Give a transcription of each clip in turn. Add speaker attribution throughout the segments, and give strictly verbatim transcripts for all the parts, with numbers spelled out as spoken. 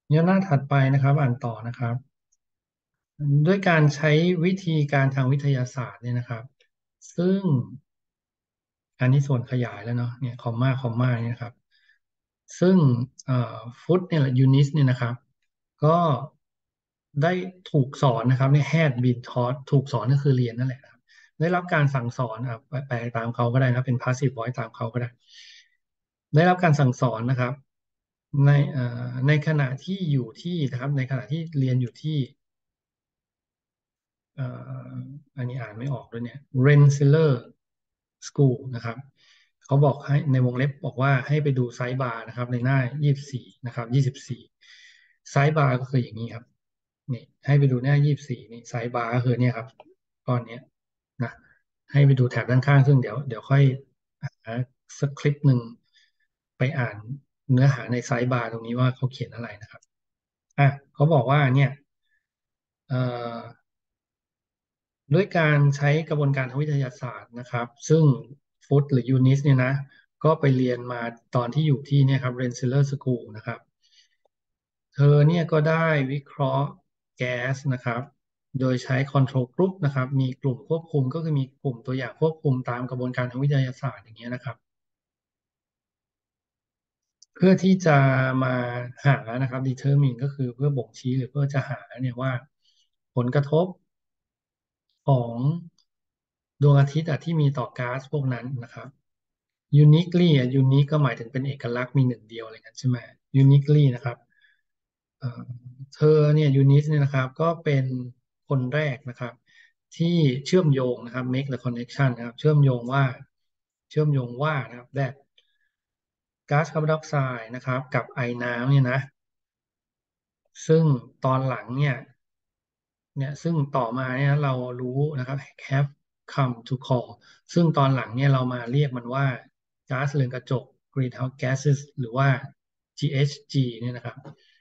Speaker 1: เดี๋ยวหน้าถัดไปนะครับอ่านต่อนะครับด้วยการใช้วิธีการทางวิทยาศาสตร์เนี่ยนะครับซึ่งอันนี้ส่วนขยายแล้วเนาะเนี่ยคอมมาคอมมาเนี่ยนะครับซึ่งเอ่อฟุตเนี่ยแหละยูนิสเนี่ยนะครับก็ได้ถูกสอนนะครับเนี่ยแฮดบีนทอ a ถูกสอนก็คือเรียนนั่นแหละครับได้รับการสั่งสอนอ่ะแปลแปลตามเขาก็ได้นะเป็น passive voice ตามเขาก็ได้ได้รับการสั่งสอนนะครับในเอ่อในขณะที่อยู่ที่นะครับในขณะที่เรียนอยู่ที่ เอ่ออันนี้อ่านไม่ออกด้วยเนี่ย Rensselaer School นะครับเขาบอกให้ในวงเล็บบอกว่าให้ไปดูไซส์บาร์นะครับในหน้ายี่สิบสี่นะครับยี่สิบสี่ไซส์บาร์ก็คืออย่างนี้ครับนี่ให้ไปดูหน้ายี่สิบสี่นี่ไซส์บาร์ก็คือเนี่ยครับก้อนเนี้ยนะให้ไปดูแถบด้านข้างซึ่งเดี๋ยวเดี๋ยวค่อยหาสักคลิปหนึ่งไปอ่านเนื้อหาในไซส์บาร์ตรงนี้ว่าเขาเขียนอะไรนะครับอ่ะเขาบอกว่าเนี่ยเอ่อ ด้วยการใช้กระบวนการทางวิทยาศาสตร์นะครับซึ่งฟุตหรือยูนิสเนี่ยนะก็ไปเรียนมาตอนที่อยู่ที่เนี่ยครับเรนซิลเลอร์สคูลนะครับเธอเนี่ยก็ได้วิเคราะห์แก๊สนะครับโดยใช้คอนโทรลกรุ๊ปนะครับมีกลุ่มควบคุมก็คือมีกลุ่มตัวอย่างควบคุมตามกระบวนการทางวิทยาศาสตร์อย่างเงี้ยนะครับเพื่อที่จะมาหานะครับ determine ก็คือเพื่อบ่งชี้หรือเพื่อจะหาเนี่ยว่าผลกระทบ ของดวงอาทิตย์อะที่มีต่อก๊าซพวกนั้นนะครับ uniquely อ่ะ unique ก็หมายถึงเป็นเอกลักษณ์มีหนึ่งเดียวอะไรกันใช่ไหม uniquely นะครับเอ่อเธอเนี่ยยูนิสเนี่ยนะครับก็เป็นคนแรกนะครับที่เชื่อมโยงนะครับ make the connection นะครับเชื่อมโยงว่าเชื่อมโยงว่านะครับ that ก๊าซคาร์บอนไดออกไซด์นะครับกับไอน้ำเนี่ยนะซึ่งตอนหลังเนี่ย เนี่ยซึ่งต่อมาเนี่ยเรารู้นะครับ have come to call ซึ่งตอนหลังเนี่ยเรามาเรียกมันว่าก๊าซเรือนกระจก greenhouse gases หรือว่า จี เอช จี เนี่ยนะครับ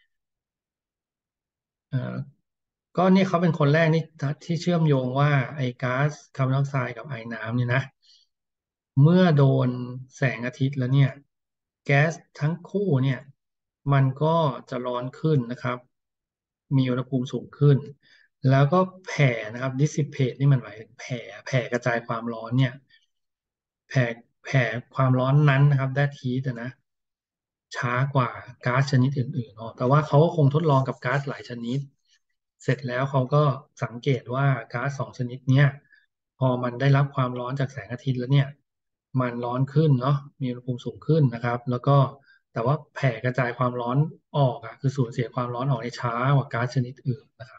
Speaker 1: เอ่อก็เนี่ยเขาเป็นคนแรกนี่ที่เชื่อมโยงว่าไอ้ก๊าซคาร์บอนไดออกไซด์กับไอน้ำเนี่ยนะเมื่อโดนแสงอาทิตย์แล้วเนี่ยแก๊สทั้งคู่เนี่ยมันก็จะร้อนขึ้นนะครับมีอุณหภูมิสูงขึ้น แล้วก็แผ่นะครับ dissipate นี่มันหมายถึงแผ่แผ่กระจายความร้อนเนี่ยแผ่แผ่ความร้อนนั้นนะครับ that heat อะนะช้ากว่าก๊าซชนิดอื่นๆอ๋อแต่ว่าเขาก็คงทดลองกับก๊าซหลายชนิดเสร็จแล้วเขาก็สังเกตว่าก๊าซสองชนิดเนี้ยพอมันได้รับความร้อนจากแสงอาทิตย์แล้วเนี่ยมันร้อนขึ้นเนาะมีอุณหภูมิสูงขึ้นนะครับแล้วก็แต่ว่าแผ่กระจายความร้อนออกอ่ะคือสูญเสียความร้อนออกในช้ากว่าก๊าซชนิดอื่นนะครับ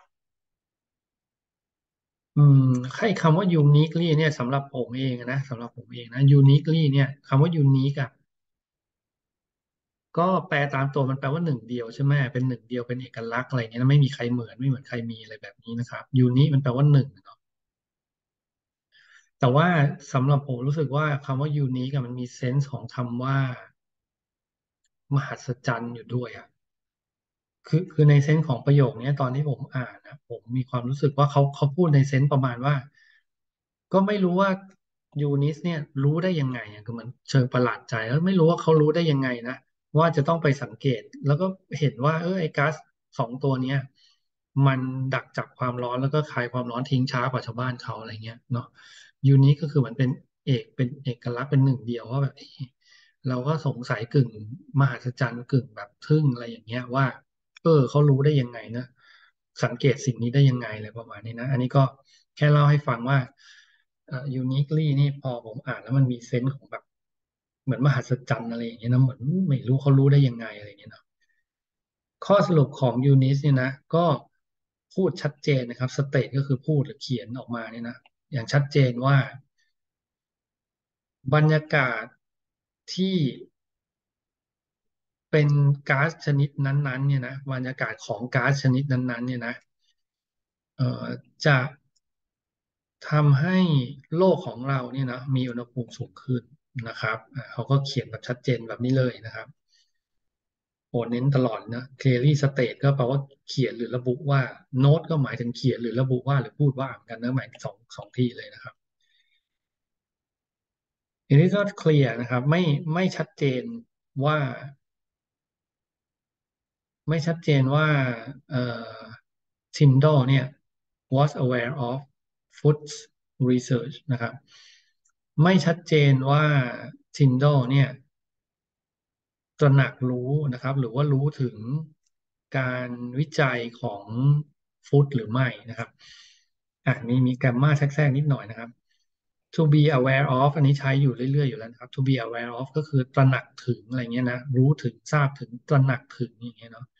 Speaker 1: อืมใค่คำว่า uniquely เนี่ยสำหรับผมเองนะสำหรับผมเองนะ uniquely เนี่ยคำว่า unique อ่ะก็แปลตามตัวมันแปลว่าหนึ่งเดียวใช่ไหมเป็นหนึ่งเดียวเป็นเอกลักษณ์อะไรเงี้ยนะไม่มีใครเหมือนไม่เหมือนใครมีอะไรแบบนี้นะครับ unique มันแปลว่าหนึ่งเนาะแต่ว่าสำหรับผมรู้สึกว่าคำว่า unique อะมันมีเซนส์ของคำว่ามหัศจรรย์อยู่ด้วยอ่ะ คือคือในเซนส์ของประโยคเนี้ยตอนที่ผมอ่านนะผมมีความรู้สึกว่าเขาเขาพูดในเซนส์ประมาณว่าก็ไม่รู้ว่ายูนิสเนี่ยรู้ได้ยังไงอ่ะคือมันเชิงประหลาดใจแล้วไม่รู้ว่าเขารู้ได้ยังไงนะว่าจะต้องไปสังเกตแล้วก็เห็นว่าเออไอ้ก๊าซสองตัวเนี้ยมันดักจับความร้อนแล้วก็คายความร้อนทิ้งช้ากว่าชาวบ้านเขาอะไรเงี้ยเนาะยูนิคก็คือเหมือนเป็นเอกเป็นเอกลักษณ์เป็นหนึ่งเดียวว่าแบบ เราก็สงสัยกึ่งมหัศจรรย์กึ่งแบบทึ่งอะไรอย่างเงี้ยว่าเออเขารู้ได้ยังไงนะสังเกตสิ่งนี้ได้ยังไงอะไรประมาณนี้นะอันนี้ก็แค่เล่าให้ฟังว่าเอ่อ uniquely นี่พอผมอ่านแล้วมันมีเซนส์ของแบบเหมือนมหัศจรรย์อะไรอย่างเงี้ยนะเหมือนไม่รู้เขารู้ได้ยังไงอะไรอย่างเงี้ยนะข้อสรุปของยูนิสเนี่ยนะก็พูดชัดเจนนะครับสเตทก็คือพูดหรือเขียนออกมาเนี่ยนะอย่างชัดเจนว่าบรรยากาศที่ เป็นก๊าซชนิดนั้นๆเนี่ยนะบรรยากาศของก๊าซชนิดนั้นๆเนี่ยนะเอ่อจะทำให้โลกของเราเนี่ยนะมีอุณหภูมิสูงขึ้นนะครับอ่าเขาก็เขียนแบบชัดเจนแบบนี้เลยนะครับโอ้เน้นตลอดนะ clearly state ก็แปลว่าเขียนหรือระบุว่า note ก็หมายถึงเขียนหรือระบุว่าหรือพูดว่าเหมือนกันนะหมายถึงสองสองที่เลยนะครับทีนี้ก็เคลียร์นะครับไม่ไม่ชัดเจนว่าไม่ชัดเจนว่าเอ่อ Tyndall เนี่ย was aware of Foot's research นะครับไม่ชัดเจนว่า Tyndall เนี่ยตระหนักรู้นะครับหรือว่ารู้ถึงการวิจัยของฟุตหรือไม่นะครับอ่ะมีมีแกรมมาแทรกๆนิดหน่อยนะครับ to be aware of อันนี้ใช้อยู่เรื่อยๆอยู่แล้วนะครับ to be aware of ก็คือตระหนักถึงอะไรเงี้ยนะรู้ถึงทราบถึงตระหนักถึงอย่างเงี้ยเนาะ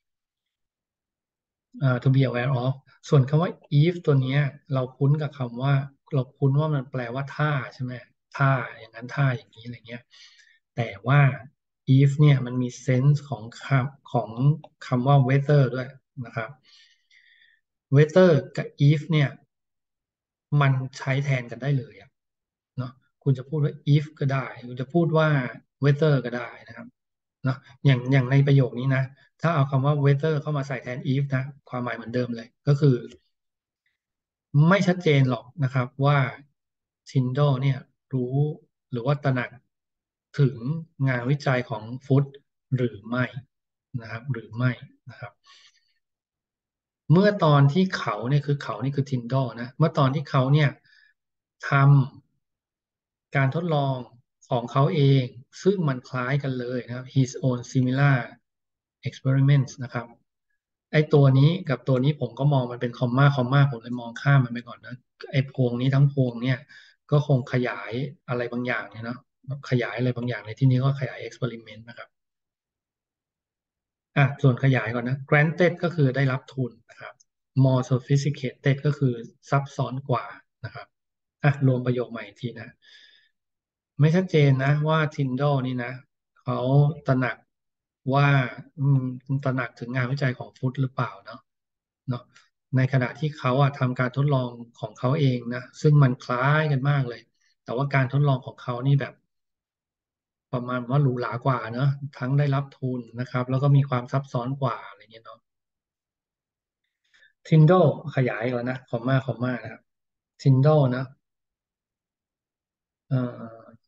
Speaker 1: อ่า to be aware of ส่วนคำว่า if ตัวเนี้ยเราคุ้นกับคำว่าเราคุ้นว่ามันแปลว่าถ้าใช่ไหมถ้าอย่างนั้นถ้าอย่างนี้อะไรเงี้ยแต่ว่า if เนี่ยมันมี sense ของคำของคำว่า whether ด้วยนะครับ whether กับ if เนี่ยมันใช้แทนกันได้เลยอะเนาะคุณจะพูดว่า if ก็ได้คุณจะพูดว่า whether ก็ได้นะครับเนาะอย่างอย่างในประโยคนี้นะถ้าเอาคำว่า whether เข้ามาใส่แทน if นะความหมายเหมือนเดิมเลยก็คือ ไม่ชัดเจนหรอกนะครับว่า Tyndall เนี่ยรู้หรือว่าตระหนักถึงงานวิจัยของฟุตหรือไม่นะครับหรือไม่นะครับเมื่อตอนที่เขาเนี่ยคือเขานี่คือ Tyndall นะเมื่อตอนที่เขาเนี่ยทำการทดลองของเขาเองซึ่งมันคล้ายกันเลยนะครับ his own similar experiments นะครับไอ้ตัวนี้กับตัวนี้ผมก็มองมันเป็นคอมมาคอมมาผมเลยมองข้ามมันไปก่อนนะไอ้พวงนี้ทั้งพวงเนี่ยก็คงขยายอะไรบางอย่างเนี่ยเนาะขยายอะไรบางอย่างในที่นี้ก็ขยาย experiment นะครับอ่ะส่วนขยายก่อนนะ granted ก็คือได้รับทุนนะครับ more sophisticated ก็คือซับซ้อนกว่านะครับอ่ะรวมประโยคใหม่อีกทีนะ ไม่ชัดเจนนะว่า Tyndall นี่นะเขาตระหนักว่าอืมตระหนักถึงงานวิจัยของฟุตหรือเปล่าเนาะเนาะในขณะที่เขาอะทำการทดลองของเขาเองนะซึ่งมันคล้ายกันมากเลยแต่ว่าการทดลองของเขานี่แบบประมาณว่าหรูหรากว่าเนอะทั้งได้รับทุนนะครับแล้วก็มีความซับซ้อนกว่าอะไรเงี้ยเนาะ Tyndall ขยายก่อนนะคอมมาคอมมานะครับ Tyndall นะเอ่อ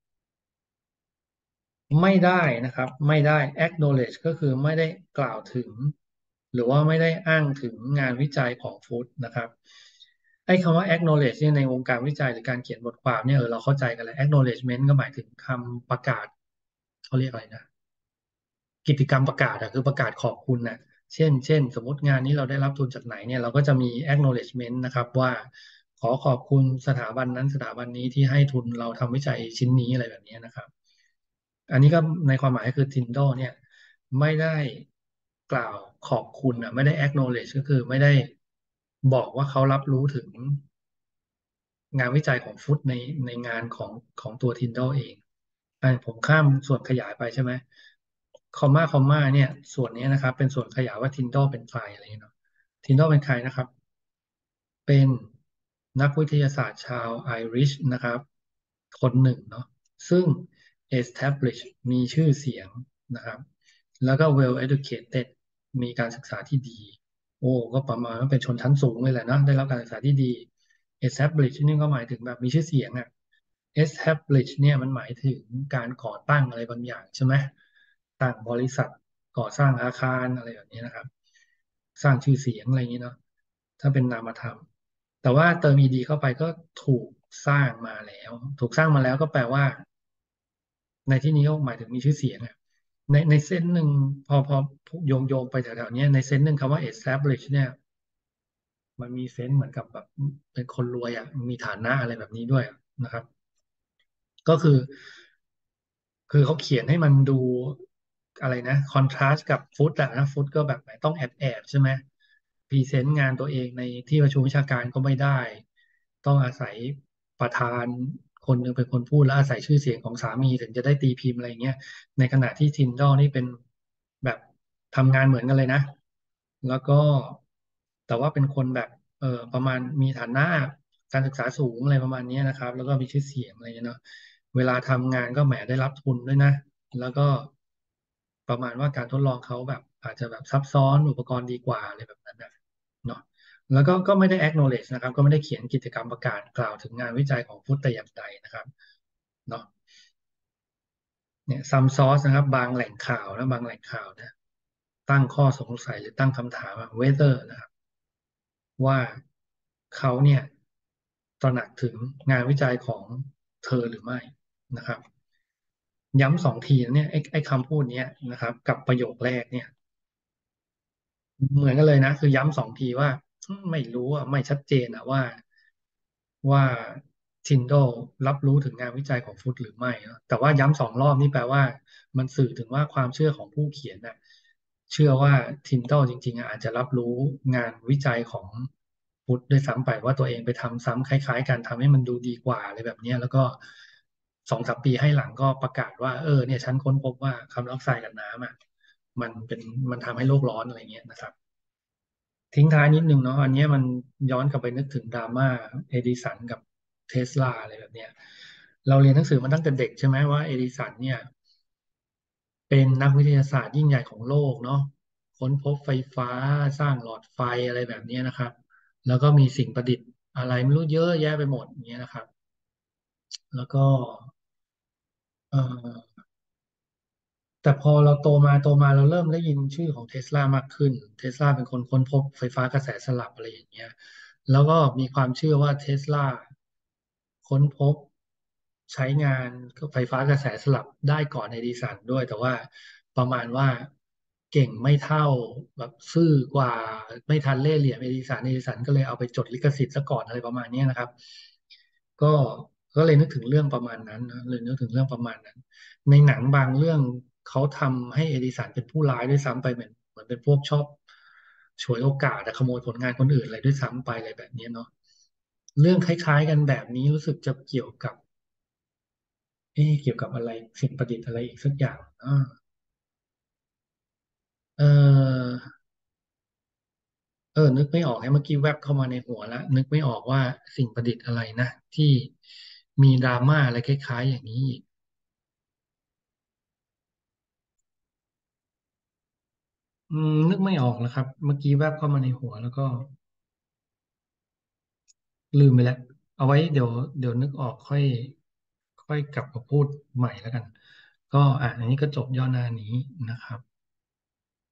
Speaker 1: ไม่ได้นะครับไม่ได้ acknowledge ก็คือไม่ได้กล่าวถึงหรือว่าไม่ได้อ้างถึงงานวิจัยของฟู้ดนะครับไอ้คำว่า acknowledge เนี่ยในวงการวิจัยหรือการเขียนบทความเนี่ยเออเราเข้าใจกันแล้ว acknowledgement ก็หมายถึงคำประกาศเขาเรียกอะไรนะกิจกรรมประกาศอะคือประกาศขอบคุณนะเช่นเช่นสมมติงานนี้เราได้รับทุนจากไหนเนี่ยเราก็จะมี acknowledgement นะครับว่าขอขอบคุณสถาบันนั้นสถาบันนี้ที่ให้ทุนเราทำวิจัยชิ้นนี้อะไรแบบนี้นะครับ อันนี้ก็ในความหมายคือ Tyndall เนี่ยไม่ได้กล่าวขอบคุณอ่ะไม่ได้ acknowledge ก็คือไม่ได้บอกว่าเขารับรู้ถึงงานวิจัยของฟุตในในงานของของตัว Tyndall เองอันผมข้ามส่วนขยายไปใช่ไหมคอมมาคอมมาเนี่ยส่วนนี้นะครับเป็นส่วนขยายว่า Tyndall เป็นใครอะไรอย่างเงี้ยเนาะ Tyndall เป็นใครนะครับ เป็นนักวิทยาศาสตร์ชาวไอริชนะครับคนหนึ่งเนาะซึ่ง establish มีชื่อเสียงนะครับแล้วก็ well educated มีการศึกษาที่ดีโอ้ก็ประมาณว่าเป็นชนชั้นสูงเลยแหละเนาะได้รับการศึกษาที่ดี establish นี่ก็หมายถึงแบบมีชื่อเสียงอ่ะ establish เนี่ยมันหมายถึงการก่อตั้งอะไรบางอย่างใช่ไหมตั้งบริษัทก่อสร้างอาคารอะไรแบบนี้นะครับสร้างชื่อเสียงอะไรอย่างนี้เนาะถ้าเป็นนามธรรม แต่ว่าเติม ed เข้าไปก็ถูกสร้างมาแล้วถูกสร้างมาแล้วก็แปลว่าในที่นี้ก็หมายถึงมีชื่อเสียงอะในในเซนส์หนึ่งพอพอโยงโยงไปแถวๆเนี้ยในเซนส์หนึ่งคำว่า establish เนี่ยมันมีเซนส์เหมือนกับแบบเป็นคนรวยอ่ะมีฐานะอะไรแบบนี้ด้วยนะครับก็คือ คือเขาเขียนให้มันดูอะไรนะคอนทราสต์กับฟุตอะนะฟุตก็แบบไหนต้องแอบแอบใช่ไหมพรีเซนต์งานตัวเองในที่ประชุมวิชาการก็ไม่ได้ต้องอาศัยประธานคนหนึ่งเป็นคนพูดแล้วอาศัยชื่อเสียงของสามีถึงจะได้ตีพิมพ์อะไรเงี้ยในขณะที่ทินดอลนี่เป็นแบบทำงานเหมือนกันเลยนะแล้วก็แต่ว่าเป็นคนแบบเออประมาณมีฐานะการศึกษาสูงอะไรประมาณนี้นะครับแล้วก็มีชื่อเสียงอะไรเงี้ยเนาะ เวลาทำงานก็แหมได้รับทุนด้วยนะแล้วก็ประมาณว่าการทดลองเขาแบบอาจจะแบบซับซ้อนอุปกรณ์ดีกว่าอะไรแบบนั้นนะเนาะแล้วก็ก็ไม่ได้ acknowledge นะครับก็ไม่ได้เขียนกิจกรรมประกาศกล่าวถึงงานวิจัยของฟุตแต่อย่างใดนะครับเนาะเนี่ย some source นะครับบางแหล่งข่าวนะบางแหล่งข่าวนะตั้งข้อสงสัยหรือตั้งคำถามว่า whether นะครับว่าเขาเนี่ยตระหนักถึงงานวิจัยของเธอหรือไม่นะครับย้ำสองทีนะเนี่ยไอ้ไอ้คำพูดเนี้ยนะครับกับประโยคแรกเนี่ยเหมือนกันเลยนะคือย้ำสองทีว่าไม่รู้อ่ะไม่ชัดเจนอ่ะว่าว่า Tyndall รับรู้ถึงงานวิจัยของฟุตหรือไม่เนอะแต่ว่าย้ำสองรอบนี่แปลว่ามันสื่อถึงว่าความเชื่อของผู้เขียนน่ะเชื่อว่า Tyndall จริงๆอ่ะอาจจะรับรู้งานวิจัยของฟุตด้วยซ้ำไปว่าตัวเองไปทำซ้ำคล้ายๆกันทำให้มันดูดีกว่าอะไรแบบเนี้ยแล้วก็สองสามปีให้หลังก็ประกาศว่าเออเนี่ยฉันค้นพบว่าคาร์บอนไดออกไซด์กับน้ำอ่ะมันเป็นมันทำให้โลกร้อนอะไรเงี้ยนะครับ ทิ้งท้ายนิดนึงเนาะอันเนี้ยมันย้อนกลับไปนึกถึงดราม่าเอดิสันกับเทสลาอะไรแบบเนี้ยเราเรียนหนังสือมาตั้งแต่เด็กใช่ไหมว่าเอดิสันเนี่ยเป็นนักวิทยาศาสตร์ยิ่งใหญ่ของโลกเนาะค้นพบไฟฟ้าสร้างหลอดไฟอะไรแบบเนี้ยนะครับแล้วก็มีสิ่งประดิษฐ์อะไรไม่รู้เยอะแยะไปหมดอย่างเงี้ยนะครับแล้วก็เอ่อ แต่พอเราโตมาโตมาเราเริ่มได้ยินชื่อของเทสลามากขึ้นเทสลาเป็นคนค้นพบไฟฟ้ากระแสสลับอะไรอย่างเงี้ยแล้วก็มีความเชื่อว่าเทสลาค้นพบใช้งานไฟฟ้ากระแสสลับได้ก่อนเอดิสันด้วยแต่ว่าประมาณว่าเก่งไม่เท่าแบบซื่อกว่าไม่ทันเล่ห์เหลี่ยมเอดิสันเอดิสันก็เลยเอาไปจดลิขสิทธิ์ซะก่อนอะไรประมาณเนี้ยนะครับก็ก็เลยนึกถึงเรื่องประมาณนั้นนะเลยนึกถึงเรื่องประมาณนั้น ในหนังบางเรื่องเขาทำให้เอดิสันเป็นผู้ร้ายด้วยซ้ำไปเหมือนเหมือนเป็นพวกชอบฉวยโอกาสแต่ขโมยผลงานคนอื่นอะไรด้วยซ้ำไปอะไรแบบนี้เนาะเรื่องคล้ายๆกันแบบนี้รู้สึกจะเกี่ยวกับเอ๊ะเกี่ยวกับอะไรสิ่งประดิษฐ์อะไรอีกสักอย่างอ่าเออเออนึกไม่ออกให้เมื่อกี้แวบเข้ามาในหัวแล้วนึกไม่ออกว่าสิ่งประดิษฐ์อะไรนะที่มีดราม่าอะไรคล้ายๆอย่างนี้อีกอืมนึกไม่ออกแล้วครับเมื่อกี้แวบเข้ามาในหัวแล้วก็ ลืมไปแล้วเอาไว้เดี๋ยวเดี๋ยวนึกออกค่อยค่อยกลับมาพูดใหม่แล้วกันก็อ่ะอันนี้ก็จบย่อหน้านี้นะครับ